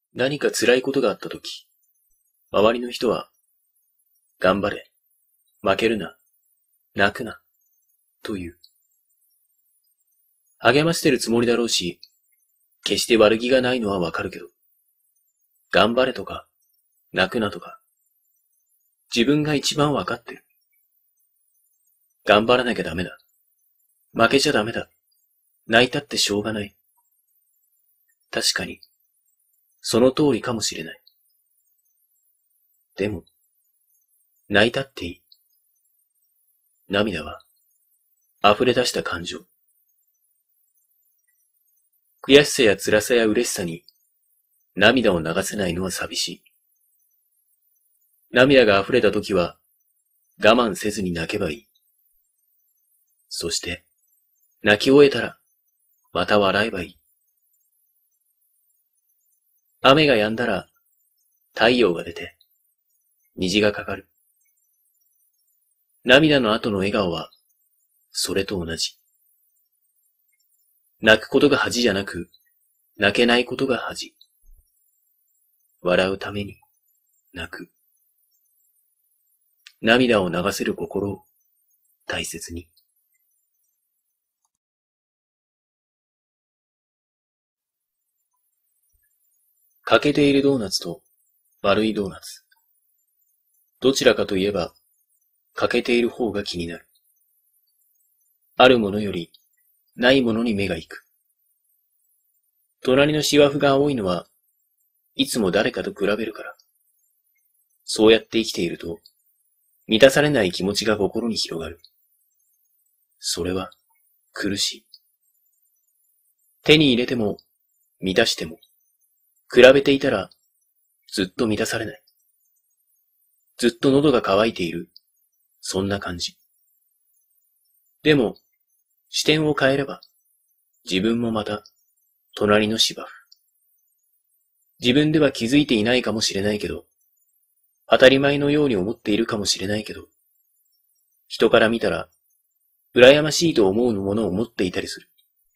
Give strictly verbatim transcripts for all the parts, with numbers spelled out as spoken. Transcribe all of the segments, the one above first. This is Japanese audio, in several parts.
何か辛いことがあったとき、周りの人は、頑張れ、負けるな、泣くな、と言う。励ましてるつもりだろうし、決して悪気がないのはわかるけど、頑張れとか、泣くなとか、自分が一番わかってる。頑張らなきゃダメだ。負けちゃダメだ。泣いたってしょうがない。確かに、その通りかもしれない。でも、泣いたっていい。涙は、溢れ出した感情。悔しさや辛さや嬉しさに、涙を流せないのは寂しい。涙が溢れた時は、我慢せずに泣けばいい。そして、泣き終えたら、また笑えばいい。雨が止んだら、太陽が出て、虹がかかる。涙の後の笑顔は、それと同じ。泣くことが恥じゃなく、泣けないことが恥。笑うために、泣く。涙を流せる心を大切に。欠けているドーナツと丸いドーナツ。どちらかといえば、欠けている方が気になる。あるものより、ないものに目が行く。隣の芝生が青いのは、いつも誰かと比べるから。そうやって生きていると、満たされない気持ちが心に広がる。それは、苦しい。手に入れても、満たしても、比べていたら、ずっと満たされない。ずっと喉が渇いている。そんな感じ。でも、視点を変えれば、自分もまた、隣の芝生。自分では気づいていないかもしれないけど、当たり前のように思っているかもしれないけど、人から見たら、羨ましいと思うものを持っていたりする。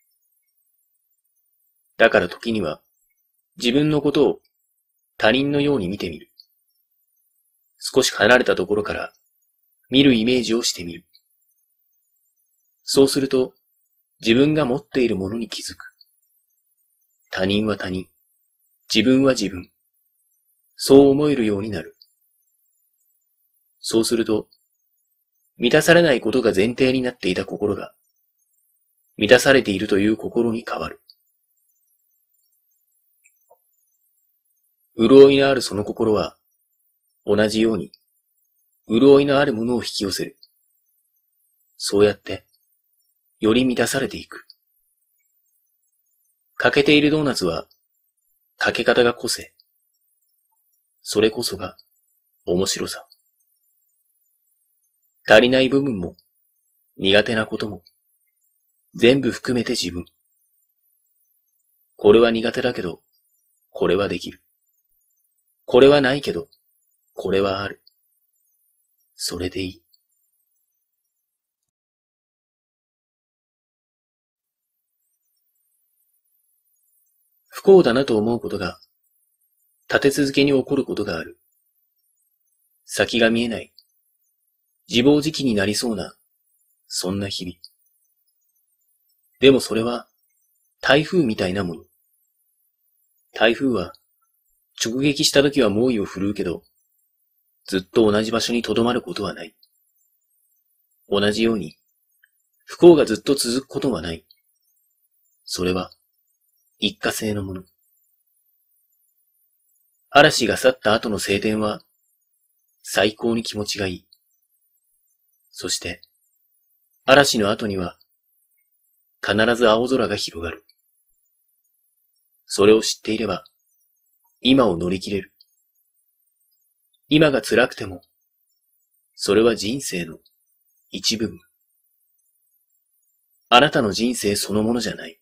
だから時には、自分のことを他人のように見てみる。少し離れたところから見るイメージをしてみる。そうすると自分が持っているものに気づく。他人は他人、自分は自分。そう思えるようになる。そうすると、満たされないことが前提になっていた心が、満たされているという心に変わる。潤いのあるその心は、同じように、潤いのあるものを引き寄せる。そうやって、より満たされていく。欠けているドーナツは、欠け方が個性。それこそが、面白さ。足りない部分も、苦手なことも、全部含めて自分。これは苦手だけど、これはできる。これはないけど、これはある。それでいい。不幸だなと思うことが、立て続けに起こることがある。先が見えない。自暴自棄になりそうな、そんな日々。でもそれは、台風みたいなもの。台風は、直撃した時は猛威を振るうけど、ずっと同じ場所に留まることはない。同じように、不幸がずっと続くことはない。それは、一過性のもの。嵐が去った後の晴天は、最高に気持ちがいい。そして、嵐の後には、必ず青空が広がる。それを知っていれば、今を乗り切れる。今が辛くても、それは人生の一部分。あなたの人生そのものじゃない。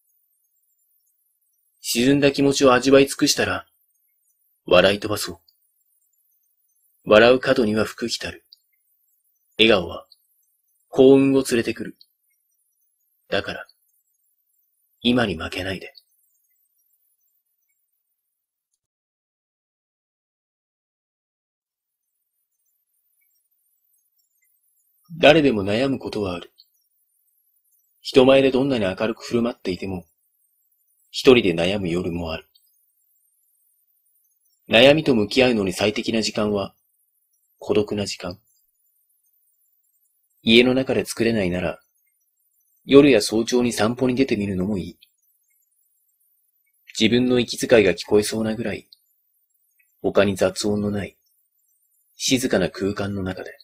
沈んだ気持ちを味わい尽くしたら、笑い飛ばそう。笑う角には福来たる。笑顔は幸運を連れてくる。だから、今に負けないで。 誰でも悩むことはある。人前でどんなに明るく振る舞っていても、一人で悩む夜もある。悩みと向き合うのに最適な時間は、孤独な時間。家の中で作れないなら、夜や早朝に散歩に出てみるのもいい。自分の息遣いが聞こえそうなぐらい、他に雑音のない、静かな空間の中で。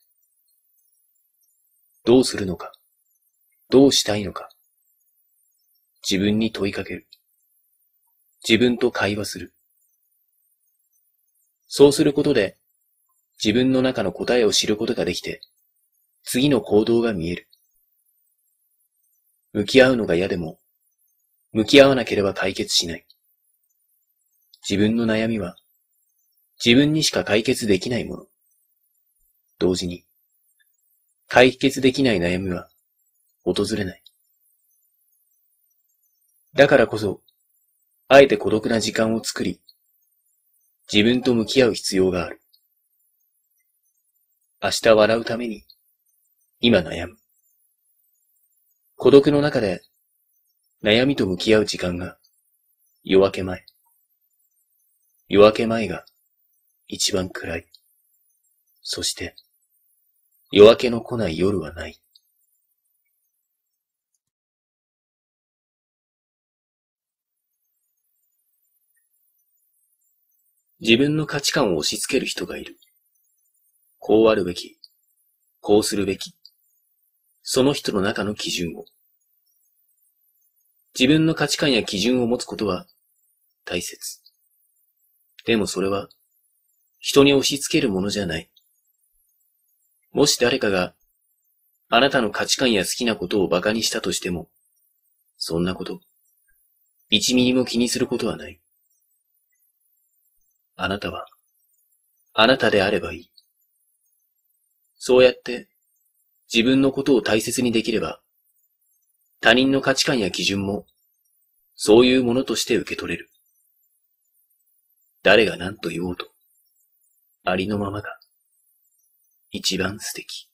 どうするのか、どうしたいのか。自分に問いかける。自分と会話する。そうすることで、自分の中の答えを知ることができて、次の行動が見える。向き合うのが嫌でも、向き合わなければ解決しない。自分の悩みは、自分にしか解決できないもの。同時に、解決できない悩みは、訪れない。だからこそ、あえて孤独な時間を作り、自分と向き合う必要がある。明日笑うために、今悩む。孤独の中で、悩みと向き合う時間が、夜明け前。夜明け前が、一番暗い。そして、夜明けの来ない夜はない。自分の価値観を押し付ける人がいる。こうあるべき、こうするべき。その人の中の基準を。自分の価値観や基準を持つことは大切。でもそれは人に押し付けるものじゃない。もし誰かがあなたの価値観や好きなことを馬鹿にしたとしても、そんなこと、一ミリも気にすることはない。あなたは、あなたであればいい。そうやって自分のことを大切にできれば、他人の価値観や基準も、そういうものとして受け取れる。誰が何と言おうと、ありのままが、一番素敵。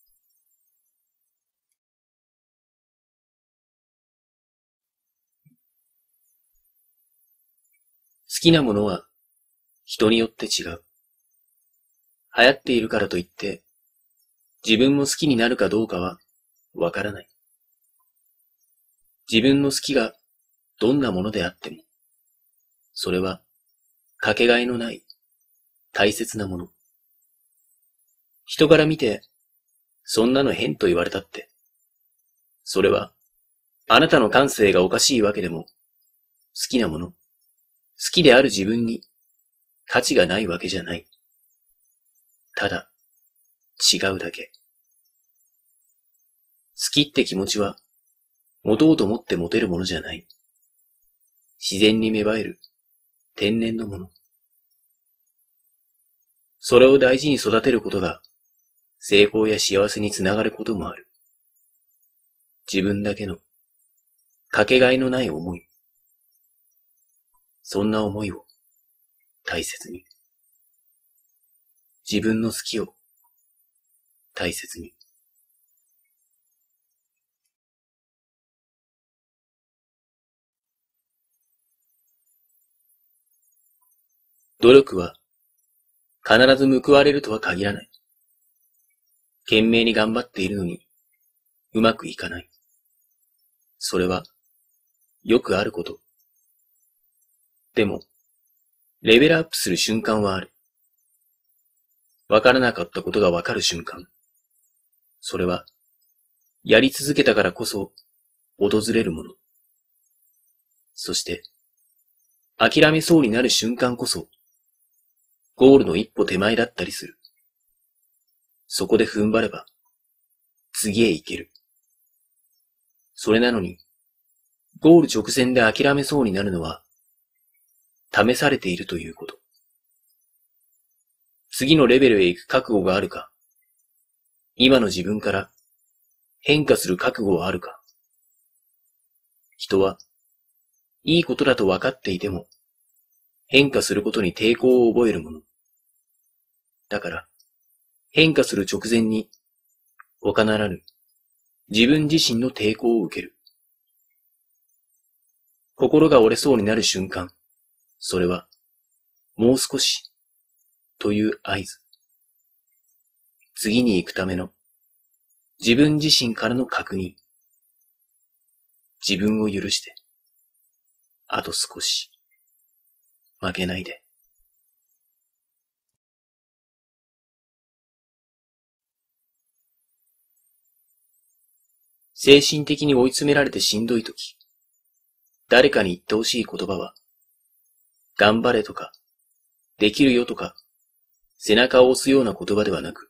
好きなものは、人によって違う。流行っているからといって、自分も好きになるかどうかは、わからない。自分の好きが、どんなものであっても、それは、かけがえのない、大切なもの。人から見て、そんなの変と言われたって、それは、あなたの感性がおかしいわけでも、好きなもの、好きである自分に、価値がないわけじゃない。ただ、違うだけ。好きって気持ちは、持とうと思って持てるものじゃない。自然に芽生える、天然のもの。それを大事に育てることが、成功や幸せにつながることもある。自分だけの、かけがえのない思い。そんな思いを、大切に。自分の好きを、大切に。努力は、必ず報われるとは限らない。懸命に頑張っているのに、うまくいかない。それは、よくあること。でも、レベルアップする瞬間はある。わからなかったことがわかる瞬間。それは、やり続けたからこそ、訪れるもの。そして、諦めそうになる瞬間こそ、ゴールの一歩手前だったりする。そこで踏ん張れば、次へ行ける。それなのに、ゴール直前で諦めそうになるのは、試されているということ。次のレベルへ行く覚悟があるか、今の自分から変化する覚悟はあるか。人は、いいことだと分かっていても、変化することに抵抗を覚えるもの。だから、変化する直前に他ならぬ自分自身の抵抗を受ける。心が折れそうになる瞬間、それはもう少しという合図。次に行くための自分自身からの確認。自分を許して、あと少し、負けないで。精神的に追い詰められてしんどいとき、誰かに言ってほしい言葉は、頑張れとか、できるよとか、背中を押すような言葉ではなく、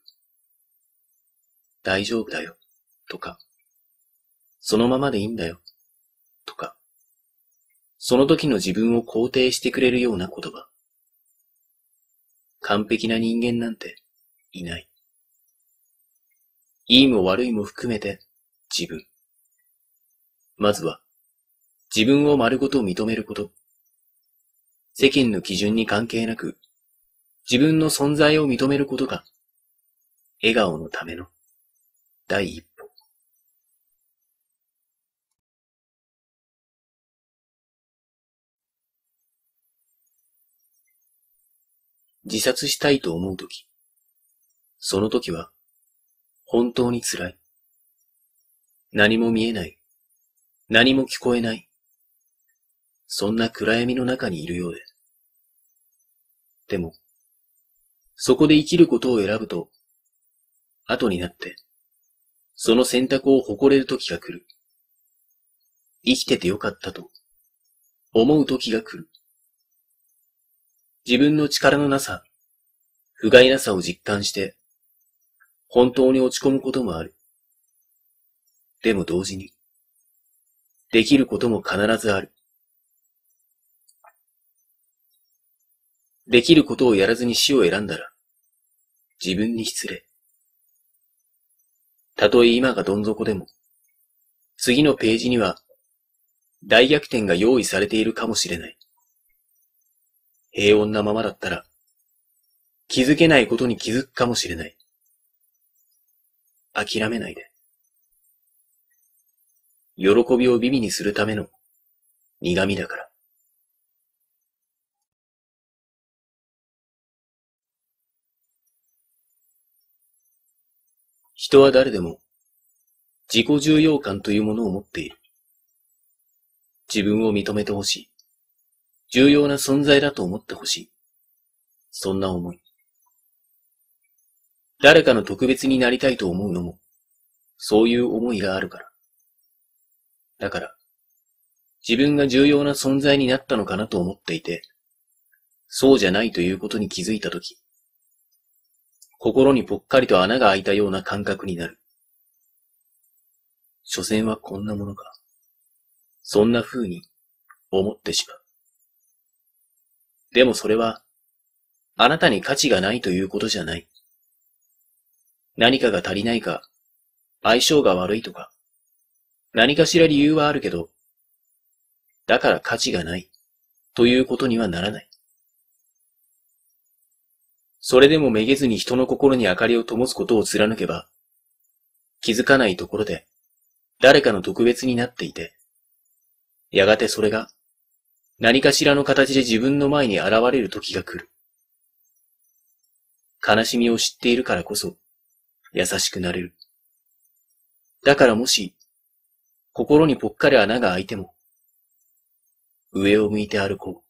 大丈夫だよとか、そのままでいいんだよとか、その時の自分を肯定してくれるような言葉。完璧な人間なんていない。いいも悪いも含めて自分。まずは自分を丸ごと認めること。世間の基準に関係なく自分の存在を認めることが笑顔のための第一歩。自殺したいと思うとき、その時は本当に辛い。何も見えない。何も聞こえない。そんな暗闇の中にいるようで。でも、そこで生きることを選ぶと、後になって、その選択を誇れる時が来る。生きててよかったと思う時が来る。自分の力のなさ、不甲斐なさを実感して、本当に落ち込むこともある。でも同時に、できることも必ずある。できることをやらずに死を選んだら、自分に失礼。たとえ今がどん底でも、次のページには、大逆転が用意されているかもしれない。平穏なままだったら、気づけないことに気づくかもしれない。諦めないで。喜びを美味にするための苦味だから。人は誰でも自己重要感というものを持っている。自分を認めてほしい。重要な存在だと思ってほしい。そんな思い。誰かの特別になりたいと思うのも、そういう思いがあるから。だから、自分が重要な存在になったのかなと思っていて、そうじゃないということに気づいたとき、心にぽっかりと穴が開いたような感覚になる。所詮はこんなものか。そんな風に思ってしまう。でもそれは、あなたに価値がないということじゃない。何かが足りないか、相性が悪いとか、何かしら理由はあるけど、だから価値がないということにはならない。それでもめげずに人の心に明かりを灯すことを貫けば、気づかないところで誰かの特別になっていて、やがてそれが何かしらの形で自分の前に現れる時が来る。悲しみを知っているからこそ優しくなれる。だからもし心にぽっかり穴が開いても上を向いて歩こう。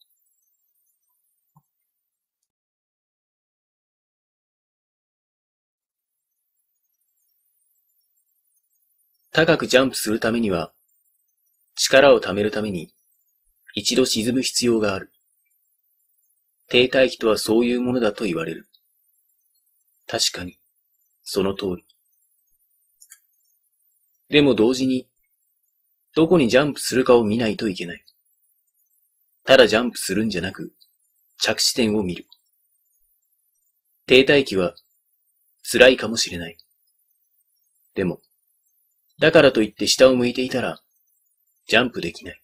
高くジャンプするためには、力を貯めるために一度沈む必要がある。停滞期とはそういうものだと言われる。確かに、その通り。でも同時に、どこにジャンプするかを見ないといけない。ただジャンプするんじゃなく、着地点を見る。停滞期は辛いかもしれない。でも、だからといって下を向いていたら、ジャンプできない。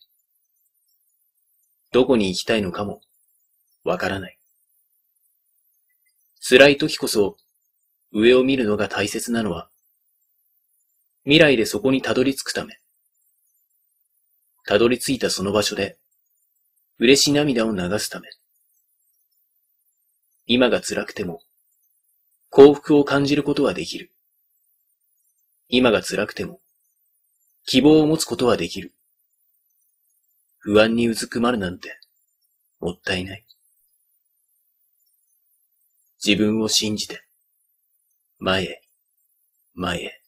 どこに行きたいのかも、わからない。辛い時こそ、上を見るのが大切なのは、 未来でそこにたどり着くため、たどり着いたその場所で、嬉し涙を流すため、今が辛くても、幸福を感じることはできる。今が辛くても、希望を持つことはできる。不安にうずくまるなんて、もったいない。自分を信じて、前へ、前へ。